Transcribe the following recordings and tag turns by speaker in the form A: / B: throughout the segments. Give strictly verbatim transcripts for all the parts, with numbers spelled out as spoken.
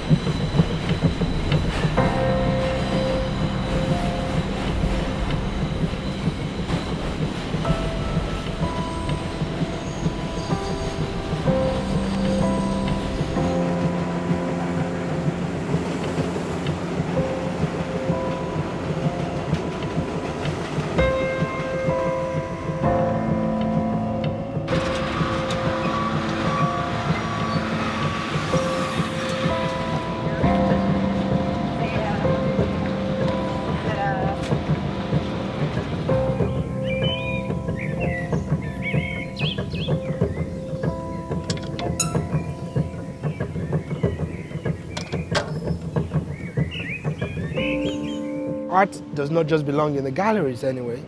A: Art does not just belong in the galleries anyway.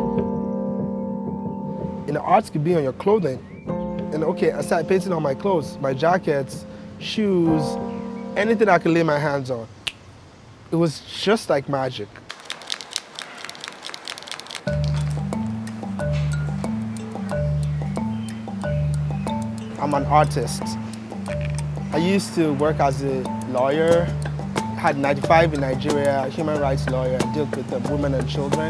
A: You know, art could be on your clothing. And okay, I started painting on my clothes, my jackets, shoes, anything I could lay my hands on. It was just like magic. I'm an artist. I used to work as a lawyer. Had ninety-five in Nigeria, human rights lawyer, I dealt with the women and children.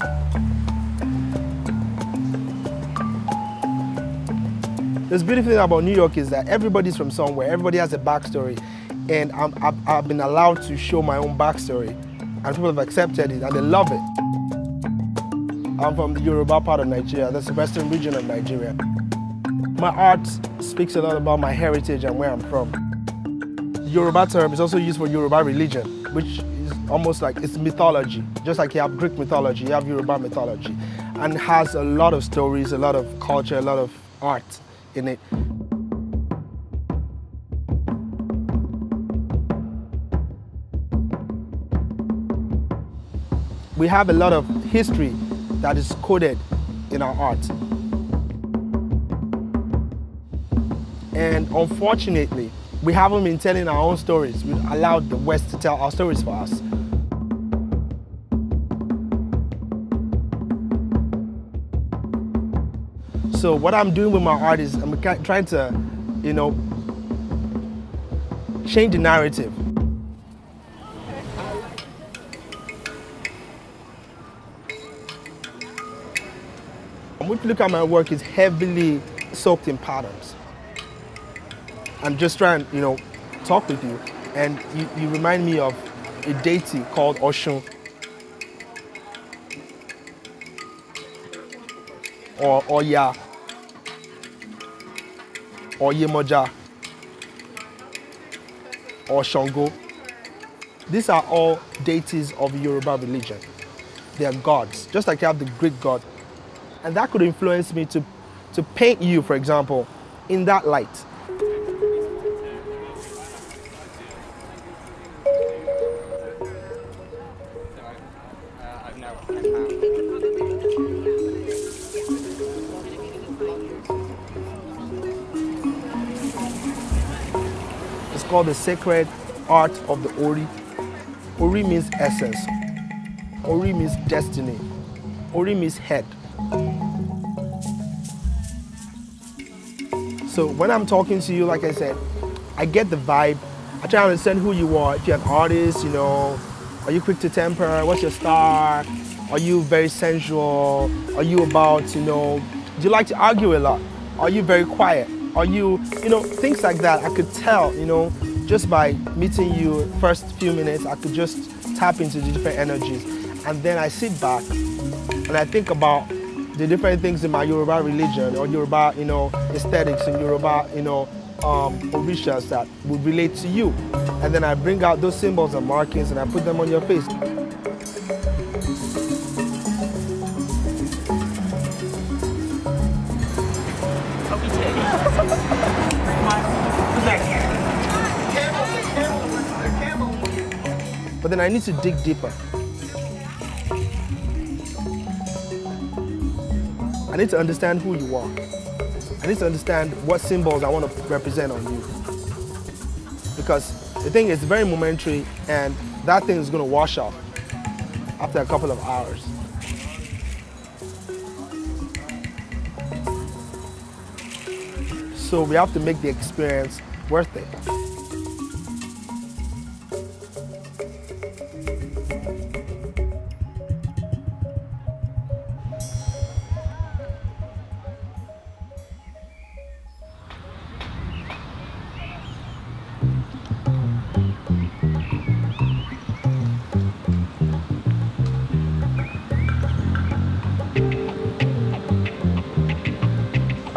A: The beautiful thing about New York is that everybody's from somewhere, everybody has a backstory, and I'm, I've, I've been allowed to show my own backstory, and people have accepted it, and they love it. I'm from the Yoruba part of Nigeria, that's the western region of Nigeria. My art speaks a lot about my heritage and where I'm from. The Yoruba term is also used for Yoruba religion, which is almost like it's mythology. Just like you have Greek mythology, you have Yoruba mythology, and has a lot of stories, a lot of culture, a lot of art in it. We have a lot of history that is coded in our art. And unfortunately, we haven't been telling our own stories. We've allowed the West to tell our stories for us. So what I'm doing with my art is I'm trying to, you know, change the narrative. When you look at my work, it's heavily soaked in patterns. I'm just trying, you know, talk with you, and you, you remind me of a deity called Oshun, or Oya, or Yemoja, or Shango. These are all deities of Yoruba religion. They are gods, just like you have the Greek god. And that could influence me to, to paint you, for example, in that light. It's called the sacred art of the Ori. Ori means essence. Ori means destiny. Ori means head. So when I'm talking to you, like I said, I get the vibe. I try to understand who you are. If you're an artist, you know, are you quick to temper? What's your style? Are you very sensual? Are you about, you know, do you like to argue a lot? Are you very quiet? Are you, you know, things like that. I could tell, you know, just by meeting you first few minutes, I could just tap into the different energies. And then I sit back and I think about the different things in my Yoruba religion or Yoruba, you know, aesthetics and Yoruba, you know, um, orishas that would relate to you. And then I bring out those symbols and markings and I put them on your face. But then I need to dig deeper. I need to understand who you are. I need to understand what symbols I want to represent on you. Because the thing is very momentary and that thing is going to wash off after a couple of hours. So we have to make the experience worth it.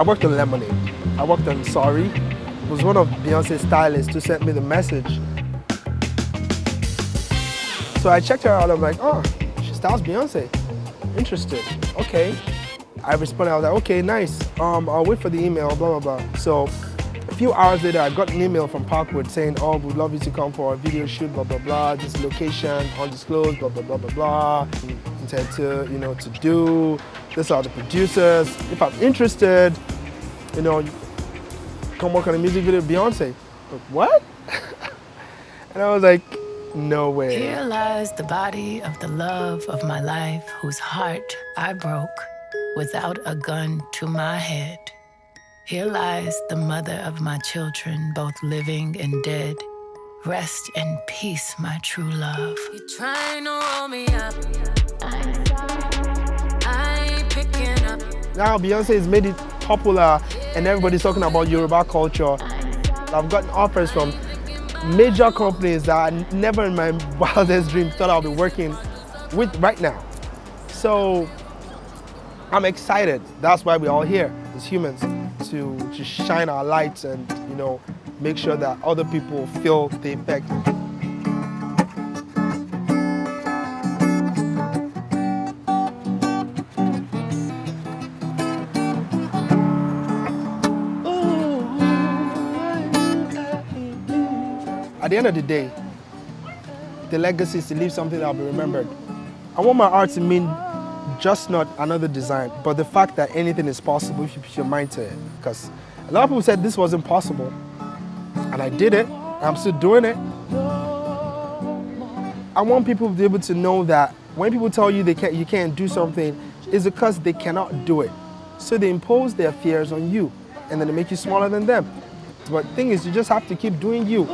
A: I worked on Lemonade. I worked on Sorry. It was one of Beyonce's stylists who sent me the message. So I checked her out, I'm like, oh, she styles Beyonce. Interested, okay. I responded, I was like, okay, nice. Um, I'll wait for the email, blah, blah, blah. So a few hours later, I got an email from Parkwood saying, oh, we'd love you to come for a video shoot, blah, blah, blah. This location, undisclosed, blah, blah, blah, blah, blah. Intend to, you know, to do. These are the producers. If I'm interested, you know, come work on a music video with Beyonce. Like, what? And I was like, no way.
B: Here lies the body of the love of my life, whose heart I broke without a gun to my head. Here lies the mother of my children, both living and dead. Rest in peace, my true love. You're trying to roll me up. I'm sorry. I ain't picking up.
A: Now Beyonce has made it popular and everybody's talking about Yoruba culture. I've gotten offers from major companies that I never in my wildest dreams thought I'll be working with right now. So I'm excited. That's why we're all here as humans, to, to shine our lights and, you know, make sure that other people feel the effect. At the end of the day, the legacy is to leave something that will be remembered. I want my art to mean just not another design, but the fact that anything is possible if you put your mind to it. Because a lot of people said this wasn't possible, and I did it, and I'm still doing it. I want people to be able to know that when people tell you they can't, you can't do something, it's because they cannot do it. So they impose their fears on you, and then they make you smaller than them. But the thing is, you just have to keep doing you.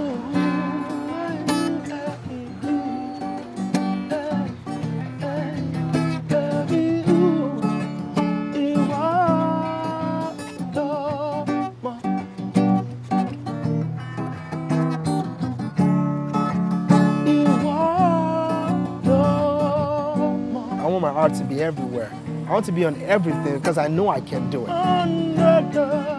A: I want my art to be everywhere. I want to be on everything because I know I can do it.